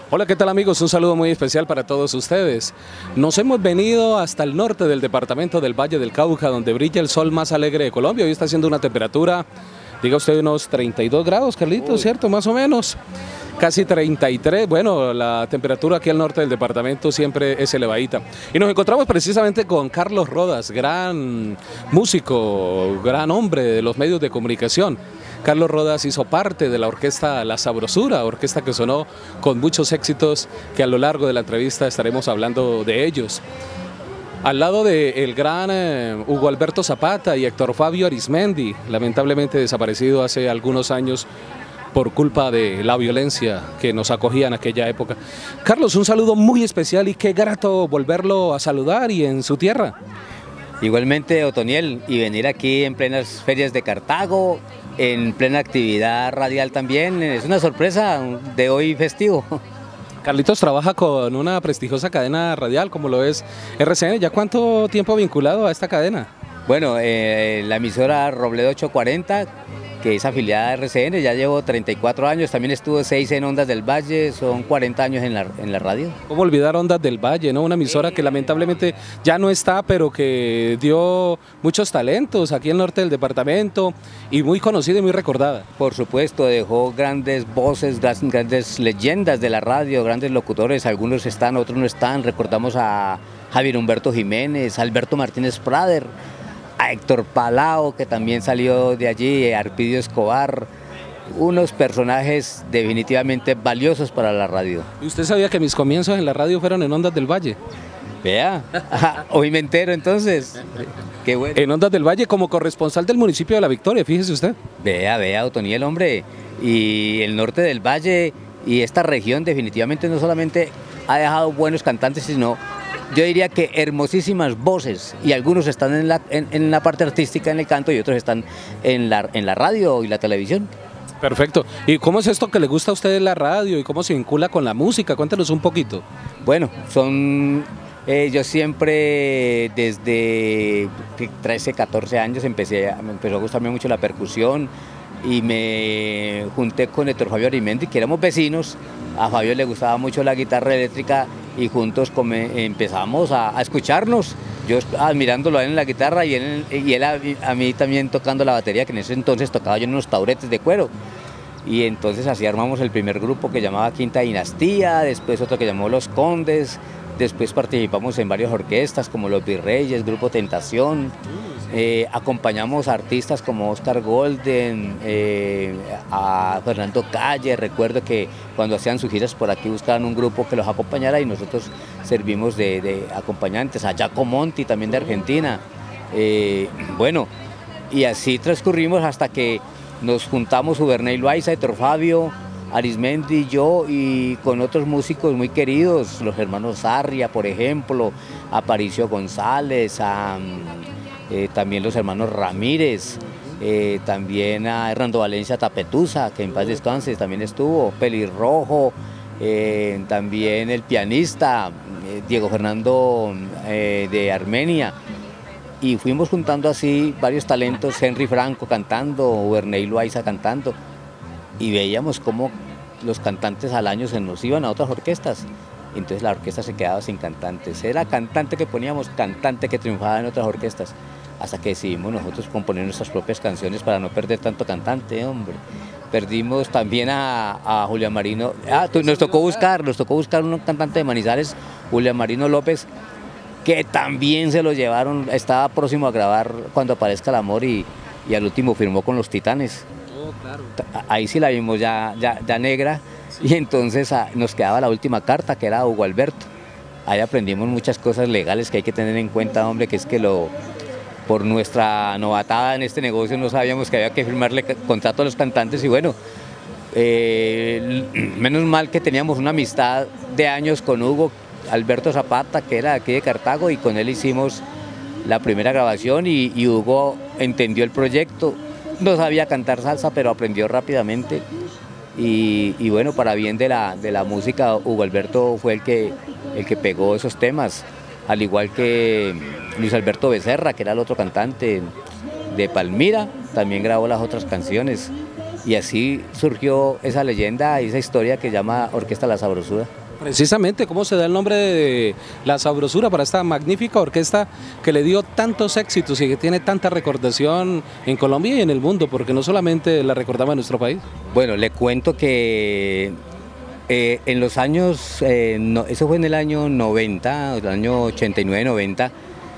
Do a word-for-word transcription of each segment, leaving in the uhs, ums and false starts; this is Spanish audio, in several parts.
Hola, ¿qué tal amigos? Un saludo muy especial para todos ustedes. Nos hemos venido hasta el norte del departamento del Valle del Cauca, donde brilla el sol más alegre de Colombia. Hoy está haciendo una temperatura, diga usted, unos treinta y dos grados, Carlitos, Uy. ¿Cierto? Más o menos. Casi treinta y tres, bueno, la temperatura aquí al norte del departamento siempre es elevadita. Y nos encontramos precisamente con Carlos Rodas, gran músico, gran hombre de los medios de comunicación. Carlos Rodas hizo parte de la orquesta La Sabrosura, orquesta que sonó con muchos éxitos que a lo largo de la entrevista estaremos hablando de ellos. Al lado del gran eh, Hugo Alberto Zapata y Héctor Fabio Arizmendi, lamentablemente desaparecido hace algunos años por culpa de la violencia que nos acogía en aquella época. Carlos, un saludo muy especial y qué grato volverlo a saludar y en su tierra. Igualmente, Otoniel, y venir aquí en plenas ferias de Cartago, en plena actividad radial también, es una sorpresa de hoy festivo. Carlitos trabaja con una prestigiosa cadena radial como lo es R C N. ¿Ya cuánto tiempo vinculado a esta cadena? Bueno, eh, la emisora Robledo ochocientos cuarenta, que es afiliada a R C N, ya llevo treinta y cuatro años, también estuve seis en Ondas del Valle, son cuarenta años en la, en la radio. ¿Cómo olvidar Ondas del Valle, ¿no? Una emisora que lamentablemente ya no está, pero que dio muchos talentos aquí en el norte del departamento y muy conocida y muy recordada. Por supuesto, dejó grandes voces, grandes leyendas de la radio, grandes locutores, algunos están, otros no están. Recordamos a Javier Humberto Jiménez, a Alberto Martínez Prader, a Héctor Palao, que también salió de allí, a Arpidio Escobar, unos personajes definitivamente valiosos para la radio. ¿Y usted sabía que mis comienzos en la radio fueron en Ondas del Valle? Vea, hoy me entero entonces. Qué bueno. En Ondas del Valle como corresponsal del municipio de La Victoria, fíjese usted. Vea, vea, Otoniel, hombre, y el norte del Valle y esta región definitivamente no solamente ha dejado buenos cantantes, sino yo diría que hermosísimas voces, y algunos están en la, en, en la parte artística, en el canto, y otros están en la, en la radio y la televisión. Perfecto. ¿Y cómo es esto que le gusta a usted la radio y cómo se vincula con la música? Cuéntanos un poquito. Bueno, son... Eh, yo siempre desde trece, catorce años empecé, me empezó a gustarme mucho la percusión y me junté con Héctor Fabio Arizmendi, que éramos vecinos. A Fabio le gustaba mucho la guitarra eléctrica y juntos come, empezamos a, a escucharnos, yo admirándolo a él en la guitarra y él, y él a, a mí también tocando la batería, que en ese entonces tocaba yo en unos tauretes de cuero. Y entonces así armamos el primer grupo que llamaba Quinta Dinastía, después otro que llamó Los Condes, después participamos en varias orquestas como Los Virreyes, Grupo Tentación. Eh, acompañamos a artistas como Oscar Golden, eh, a Fernando Calle. Recuerdo que cuando hacían sus giras por aquí buscaban un grupo que los acompañara y nosotros servimos de, de acompañantes, a Jaco Monti también de Argentina. Eh, bueno, y así transcurrimos hasta que nos juntamos Uberney Loaiza, Héctor Fabio Arizmendi y yo, y con otros músicos muy queridos, los hermanos Sarria, por ejemplo, Aparicio González, a... Eh, también los hermanos Ramírez, eh, también a Hernando Valencia Tapetusa, que en paz descanse, también estuvo, Pelirrojo, eh, también el pianista eh, Diego Fernando eh, de Armenia, y fuimos juntando así varios talentos, Henry Franco cantando, Uberney Loaiza cantando, y veíamos cómo los cantantes al año se nos iban a otras orquestas. Entonces la orquesta se quedaba sin cantantes, era cantante que poníamos, cantante que triunfaba en otras orquestas, hasta que decidimos nosotros componer nuestras propias canciones para no perder tanto cantante, hombre. Perdimos también a, a Julián Marino, ah, nos tocó buscar, nos tocó buscar un cantante de Manizales, Julián Marino López, que también se lo llevaron, estaba próximo a grabar Cuando Aparezca el Amor y, y al último firmó con los Titanes. Oh, claro. Ahí sí la vimos ya, ya, ya negra. Y entonces a, nos quedaba la última carta, que era Hugo Alberto. Ahí aprendimos muchas cosas legales que hay que tener en cuenta, hombre, que es que lo, por nuestra novatada en este negocio no sabíamos que había que firmarle contrato a los cantantes y bueno, eh, menos mal que teníamos una amistad de años con Hugo Alberto Zapata, que era de aquí de Cartago, y con él hicimos la primera grabación y, y Hugo entendió el proyecto. No sabía cantar salsa, pero aprendió rápidamente. Y, y bueno, para bien de la, de la música, Hugo Alberto fue el que, el que pegó esos temas, al igual que Luis Alberto Becerra, que era el otro cantante de Palmira, también grabó las otras canciones. y así surgió esa leyenda y esa historia que llama Orquesta La Sabrosura. Precisamente, ¿cómo se da el nombre de La Sabrosura para esta magnífica orquesta que le dio tantos éxitos y que tiene tanta recordación en Colombia y en el mundo? Porque no solamente la recordaba en nuestro país. Bueno, le cuento que eh, en los años, eh, no, eso fue en el año noventa, el año ochenta y nueve noventa,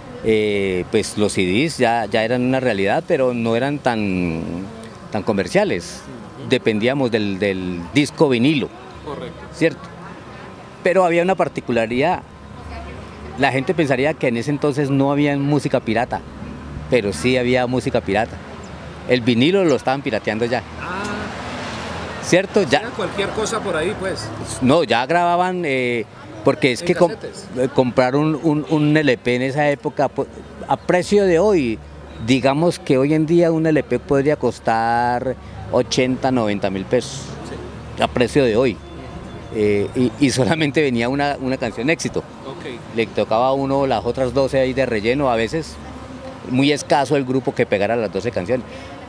eh, pues los C Ds ya, ya eran una realidad, pero no eran tan, tan comerciales. Dependíamos del, del disco vinilo. Correcto. ¿Cierto? Pero había una particularidad, la gente pensaría que en ese entonces no había música pirata, pero sí había música pirata. El vinilo lo estaban pirateando ya. Ah, ¿cierto? Ya, cualquier cosa por ahí, pues. no, ya grababan, eh, porque es ¿En que com, casetes? comprar un, un, un L P en esa época, a precio de hoy, digamos que hoy en día un L P podría costar ochenta, noventa mil pesos, sí, a precio de hoy. Eh, y, y solamente venía una, una canción éxito. Okay. Le tocaba a uno las otras doce ahí de relleno, a veces muy escaso el grupo que pegara las doce canciones,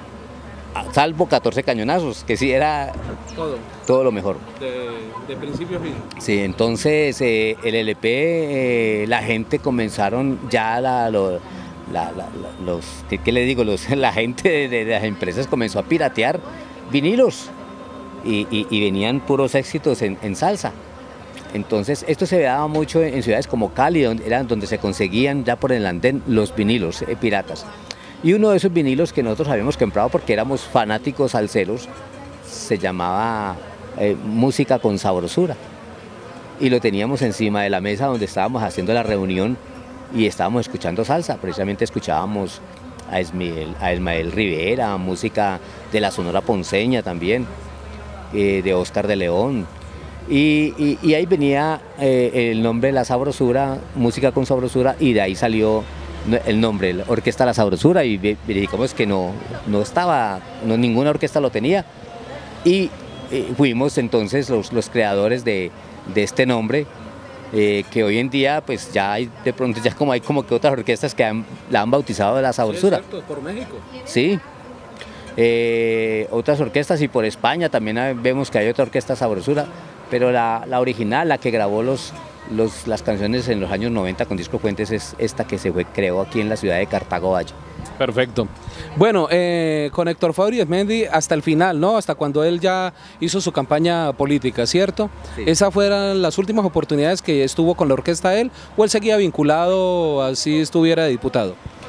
salvo catorce cañonazos, que sí era todo, todo lo mejor. De, de principio a fin. Sí, entonces eh, el L P, eh, la gente comenzaron ya, la, lo, la, la, la, los, ¿qué, qué le digo? Los, la gente de, de las empresas comenzó a piratear vinilos. Y, y, y venían puros éxitos en, en salsa. Entonces esto se daba mucho en, en ciudades como Cali, donde, eran donde se conseguían ya por el andén los vinilos eh, piratas. Y uno de esos vinilos que nosotros habíamos comprado porque éramos fanáticos salseros, se llamaba eh, Música con Sabrosura. Y lo teníamos encima de la mesa donde estábamos haciendo la reunión y estábamos escuchando salsa. Precisamente escuchábamos a Ismael, a Ismael Rivera, música de la Sonora Ponceña también. Eh, de Oscar de León, y, y, y ahí venía eh, el nombre La Sabrosura, Música con Sabrosura, y de ahí salió el nombre, la Orquesta La Sabrosura, y digamos que no, no estaba, no, ninguna orquesta lo tenía, y eh, fuimos entonces los, los creadores de, de este nombre, eh, que hoy en día pues ya hay, de pronto ya como hay como que otras orquestas que han, la han bautizado de La Sabrosura. Sí, es cierto, por México. Sí. Eh, otras orquestas, y por España también hay, vemos que hay otra orquesta Sabrosura, pero la, la original, la que grabó los, los, las canciones en los años noventa con Disco Fuentes, es esta que se fue, creó aquí en la ciudad de Cartago Valle. Perfecto. Bueno, eh, con Héctor Fabri Esmendi hasta el final, ¿no? Hasta cuando él ya hizo su campaña política, ¿cierto? Sí. ¿Esas fueron las últimas oportunidades que estuvo con la orquesta él, o él seguía vinculado así estuviera de diputado?